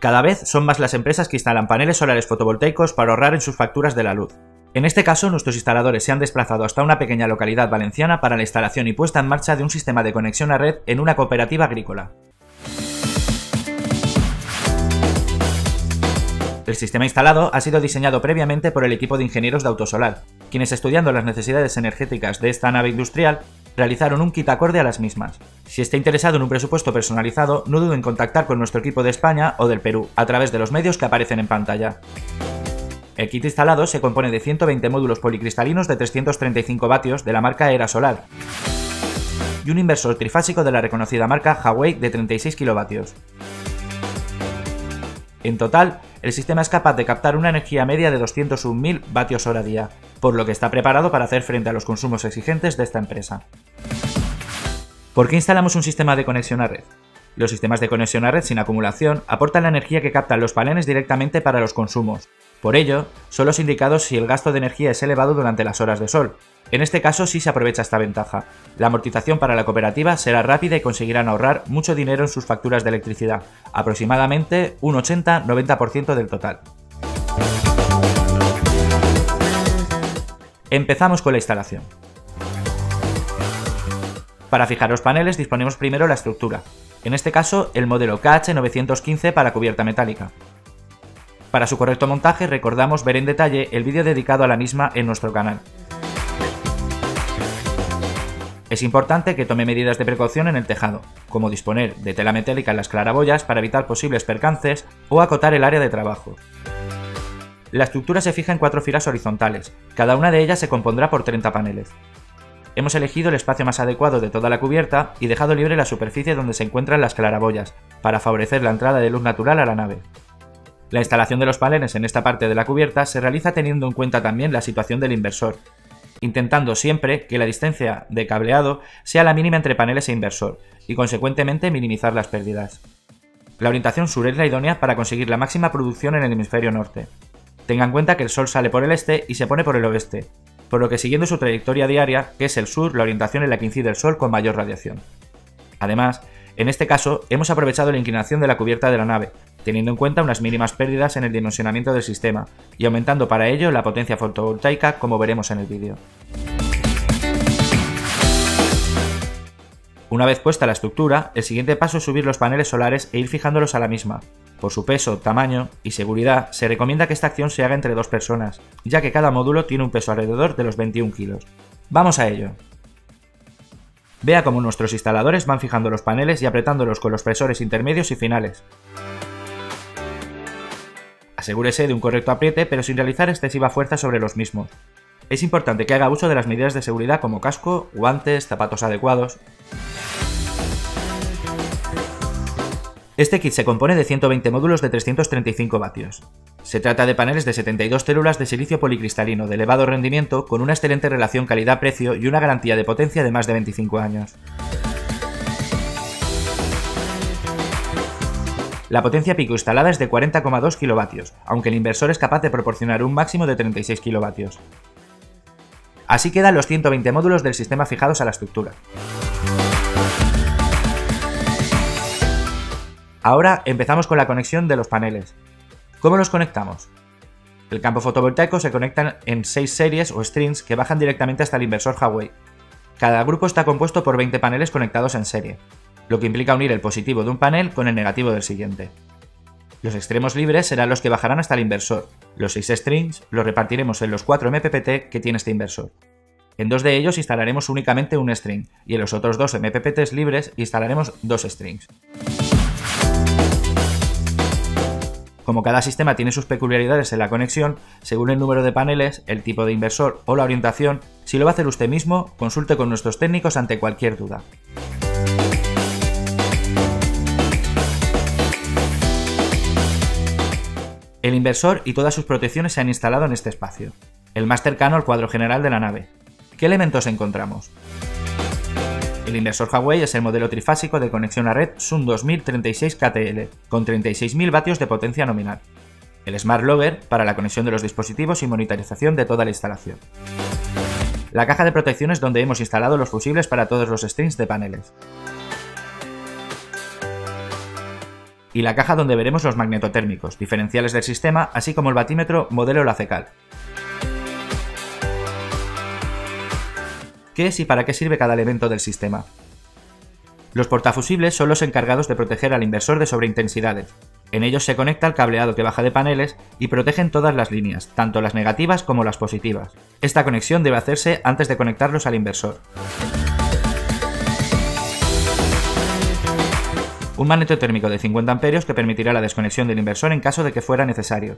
Cada vez son más las empresas que instalan paneles solares fotovoltaicos para ahorrar en sus facturas de la luz. En este caso, nuestros instaladores se han desplazado hasta una pequeña localidad valenciana para la instalación y puesta en marcha de un sistema de conexión a red en una cooperativa agrícola. El sistema instalado ha sido diseñado previamente por el equipo de ingenieros de Autosolar, quienes, estudiando las necesidades energéticas de esta nave industrial, realizaron un kit acorde a las mismas. Si está interesado en un presupuesto personalizado, no dude en contactar con nuestro equipo de España o del Perú, a través de los medios que aparecen en pantalla. El kit instalado se compone de 120 módulos policristalinos de 335 vatios de la marca Era Solar y un inversor trifásico de la reconocida marca Huawei de 36 kilovatios. En total, el sistema es capaz de captar una energía media de 201.000 vatios hora día, por lo que está preparado para hacer frente a los consumos exigentes de esta empresa. ¿Por qué instalamos un sistema de conexión a red? Los sistemas de conexión a red sin acumulación aportan la energía que captan los paneles directamente para los consumos. Por ello, son los indicados si el gasto de energía es elevado durante las horas de sol. En este caso sí se aprovecha esta ventaja. La amortización para la cooperativa será rápida y conseguirán ahorrar mucho dinero en sus facturas de electricidad, aproximadamente un 80-90% del total. Empezamos con la instalación. Para fijar los paneles disponemos primero la estructura, en este caso el modelo KH915 para cubierta metálica. Para su correcto montaje recordamos ver en detalle el vídeo dedicado a la misma en nuestro canal. Es importante que tome medidas de precaución en el tejado, como disponer de tela metálica en las claraboyas para evitar posibles percances o acotar el área de trabajo. La estructura se fija en 4 filas horizontales, cada una de ellas se compondrá por 30 paneles. Hemos elegido el espacio más adecuado de toda la cubierta y dejado libre la superficie donde se encuentran las claraboyas, para favorecer la entrada de luz natural a la nave. La instalación de los paneles en esta parte de la cubierta se realiza teniendo en cuenta también la situación del inversor, intentando siempre que la distancia de cableado sea la mínima entre paneles e inversor, y consecuentemente minimizar las pérdidas. La orientación sur es la idónea para conseguir la máxima producción en el hemisferio norte. Tenga en cuenta que el sol sale por el este y se pone por el oeste, por lo que siguiendo su trayectoria diaria, que es el sur, la orientación en la que incide el sol con mayor radiación. Además, en este caso, hemos aprovechado la inclinación de la cubierta de la nave, teniendo en cuenta unas mínimas pérdidas en el dimensionamiento del sistema, y aumentando para ello la potencia fotovoltaica, como veremos en el vídeo. Una vez puesta la estructura, el siguiente paso es subir los paneles solares e ir fijándolos a la misma. Por su peso, tamaño y seguridad, se recomienda que esta acción se haga entre 2 personas, ya que cada módulo tiene un peso alrededor de los 21 kilos. ¡Vamos a ello! Vea cómo nuestros instaladores van fijando los paneles y apretándolos con los presores intermedios y finales. Asegúrese de un correcto apriete, pero sin realizar excesiva fuerza sobre los mismos. Es importante que haga uso de las medidas de seguridad como casco, guantes, zapatos adecuados. Este kit se compone de 120 módulos de 335 vatios. Se trata de paneles de 72 células de silicio policristalino de elevado rendimiento con una excelente relación calidad-precio y una garantía de potencia de más de 25 años. La potencia pico instalada es de 40,2 kilovatios, aunque el inversor es capaz de proporcionar un máximo de 36 kilovatios. Así quedan los 120 módulos del sistema fijados a la estructura. Ahora empezamos con la conexión de los paneles. ¿Cómo los conectamos? El campo fotovoltaico se conecta en 6 series o strings que bajan directamente hasta el inversor Huawei. Cada grupo está compuesto por 20 paneles conectados en serie, lo que implica unir el positivo de un panel con el negativo del siguiente. Los extremos libres serán los que bajarán hasta el inversor. Los 6 strings los repartiremos en los 4 MPPT que tiene este inversor. En 2 de ellos instalaremos únicamente un string y en los otros 2 MPPTs libres instalaremos 2 strings. Como cada sistema tiene sus peculiaridades en la conexión, según el número de paneles, el tipo de inversor o la orientación, si lo va a hacer usted mismo, consulte con nuestros técnicos ante cualquier duda. El inversor y todas sus protecciones se han instalado en este espacio, el más cercano al cuadro general de la nave. ¿Qué elementos encontramos? El inversor Huawei es el modelo trifásico de conexión a red Sun 2036 KTL, con 36.000 vatios de potencia nominal. El Smart Logger para la conexión de los dispositivos y monitorización de toda la instalación. La caja de protecciones donde hemos instalado los fusibles para todos los strings de paneles. y la caja donde veremos los magnetotérmicos, diferenciales del sistema, así como el batímetro modelo LACECAL. ¿Qué es y para qué sirve cada elemento del sistema? Los portafusibles son los encargados de proteger al inversor de sobreintensidades. En ellos se conecta el cableado que baja de paneles y protegen todas las líneas, tanto las negativas como las positivas. Esta conexión debe hacerse antes de conectarlos al inversor. Un magnetotérmico de 50 amperios que permitirá la desconexión del inversor en caso de que fuera necesario.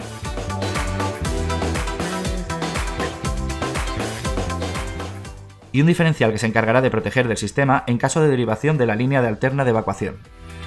Y un diferencial que se encargará de proteger del sistema en caso de derivación de la línea de alterna de evacuación.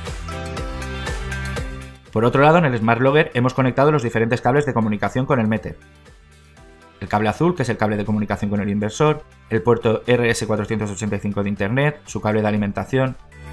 Por otro lado, en el Smart Logger hemos conectado los diferentes cables de comunicación con el meter. El cable azul, que es el cable de comunicación con el inversor, el puerto RS485 de Internet, su cable de alimentación.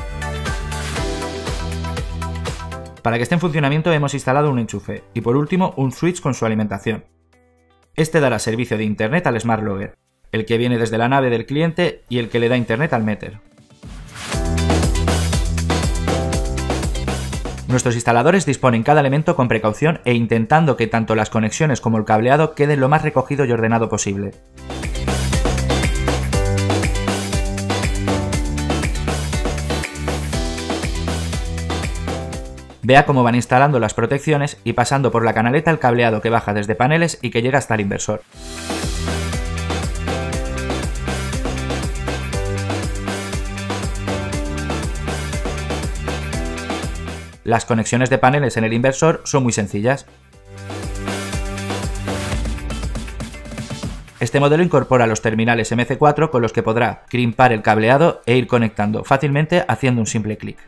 Para que esté en funcionamiento hemos instalado un enchufe y por último un switch con su alimentación. Este dará servicio de Internet al Smart Logger, el que viene desde la nave del cliente y el que le da Internet al meter. Nuestros instaladores disponen cada elemento con precaución e intentando que tanto las conexiones como el cableado queden lo más recogido y ordenado posible. Vea cómo van instalando las protecciones y pasando por la canaleta el cableado que baja desde paneles y que llega hasta el inversor. Las conexiones de paneles en el inversor son muy sencillas. Este modelo incorpora los terminales MC4 con los que podrá crimpar el cableado e ir conectando fácilmente haciendo un simple clic.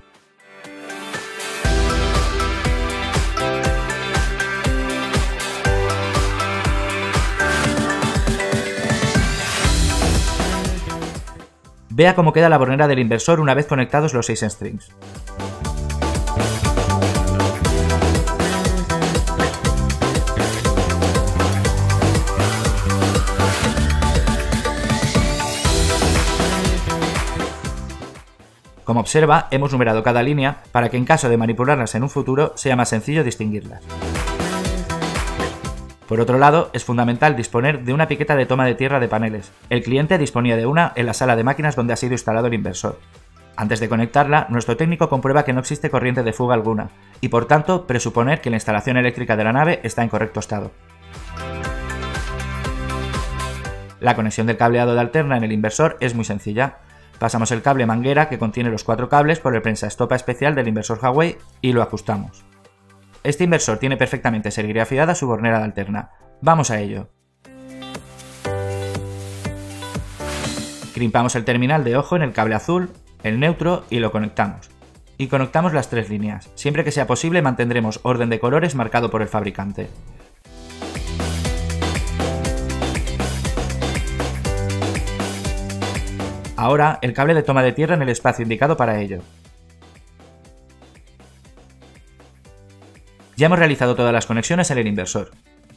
Vea cómo queda la bornera del inversor una vez conectados los 6 strings. Como observa, hemos numerado cada línea para que en caso de manipularlas en un futuro sea más sencillo distinguirlas. Por otro lado, es fundamental disponer de una piqueta de toma de tierra de paneles. El cliente disponía de una en la sala de máquinas donde ha sido instalado el inversor. Antes de conectarla, nuestro técnico comprueba que no existe corriente de fuga alguna y por tanto presuponer que la instalación eléctrica de la nave está en correcto estado. La conexión del cableado de alterna en el inversor es muy sencilla. Pasamos el cable manguera que contiene los 4 cables por el prensaestopa especial del inversor Huawei y lo ajustamos. Este inversor tiene perfectamente serigrafiada su bornera de alterna. Vamos a ello. Crimpamos el terminal de ojo en el cable azul, el neutro y lo conectamos. Y conectamos las 3 líneas. Siempre que sea posible mantendremos orden de colores marcado por el fabricante. Ahora, el cable de toma de tierra en el espacio indicado para ello. Ya hemos realizado todas las conexiones en el inversor.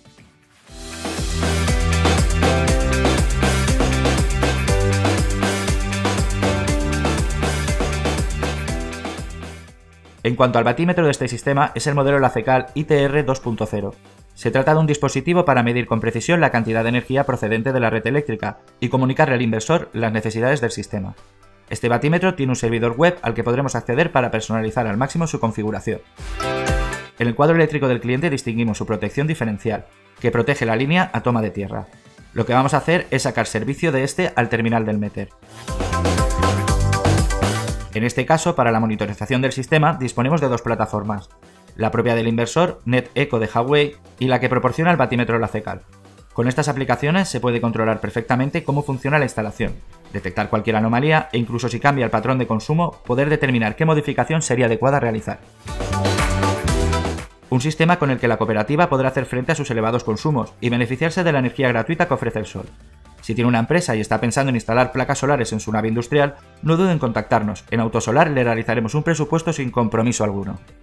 En cuanto al batímetro de este sistema, es el modelo LACECAL ITR 2.0. Se trata de un dispositivo para medir con precisión la cantidad de energía procedente de la red eléctrica y comunicarle al inversor las necesidades del sistema. Este batímetro tiene un servidor web al que podremos acceder para personalizar al máximo su configuración. En el cuadro eléctrico del cliente distinguimos su protección diferencial, que protege la línea a toma de tierra. Lo que vamos a hacer es sacar servicio de este al terminal del meter. En este caso, para la monitorización del sistema disponemos de 2 plataformas. La propia del inversor, NetEco de Huawei, y la que proporciona el batímetro LACECAL. Con estas aplicaciones se puede controlar perfectamente cómo funciona la instalación, detectar cualquier anomalía e incluso si cambia el patrón de consumo, poder determinar qué modificación sería adecuada realizar. Un sistema con el que la cooperativa podrá hacer frente a sus elevados consumos y beneficiarse de la energía gratuita que ofrece el sol. Si tiene una empresa y está pensando en instalar placas solares en su nave industrial, no duden en contactarnos. En Autosolar le realizaremos un presupuesto sin compromiso alguno.